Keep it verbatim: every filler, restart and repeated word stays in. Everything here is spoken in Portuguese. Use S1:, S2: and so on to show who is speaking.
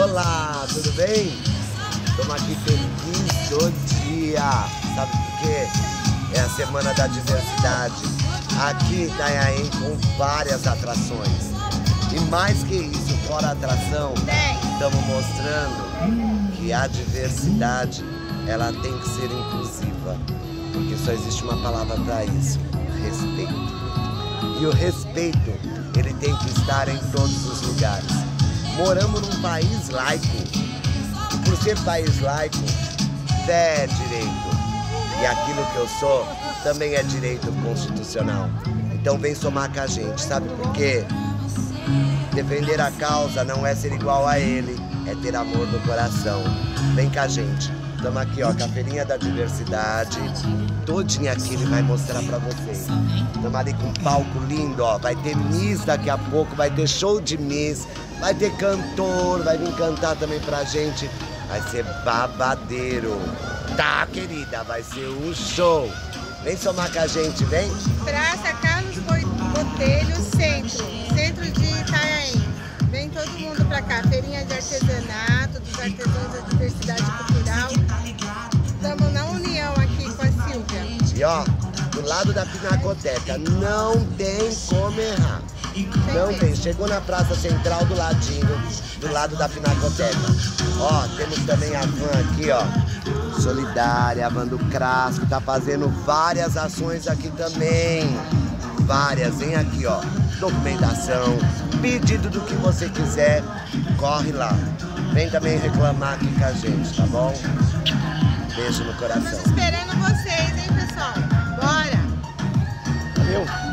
S1: Olá, tudo bem? Estamos aqui feliz do dia. Sabe por quê? É a Semana da Diversidade. Aqui em Itanhaém com várias atrações. E mais que isso, fora a atração, estamos mostrando que a diversidade ela tem que ser inclusiva. Porque só existe uma palavra para isso: respeito. E o respeito, ele tem que estar em todos os lugares. Moramos num país laico. E por ser país laico, fé é direito. E aquilo que eu sou também é direito constitucional. Então vem somar com a gente, sabe por quê? Defender a causa não é ser igual a ele, é ter amor no coração. Vem com a gente. Estamos aqui, ó, com a Feirinha da Diversidade. Todinha aqui ele vai mostrar pra vocês. Estamos ali com um palco lindo, ó. Vai ter Miss daqui a pouco, vai ter show de Miss, vai ter cantor, vai vir cantar também pra gente. Vai ser babadeiro. Tá, querida? Vai ser um show. Vem somar com a gente, vem.
S2: Praça Carlos Botelho, centro. Centro de Itanhaém. Vem todo mundo pra cá. Feirinha de artesanato, dos artesãos da diversidade cultural. Estamos na união aqui com a Silvia.
S1: E ó, do lado da Pinacoteca, não tem como errar. Não tem. Chegou na Praça Central do ladinho, do lado da Pinacoteca. Ó, temos também a van aqui, ó, solidária, a van do Crasco, tá fazendo várias ações aqui também. Várias, vem aqui, ó. Documentação, pedido do que você quiser, corre lá. Vem também reclamar aqui com a gente, tá bom? Beijo no coração.
S2: Estamos esperando vocês, hein, pessoal? Bora!
S1: Valeu!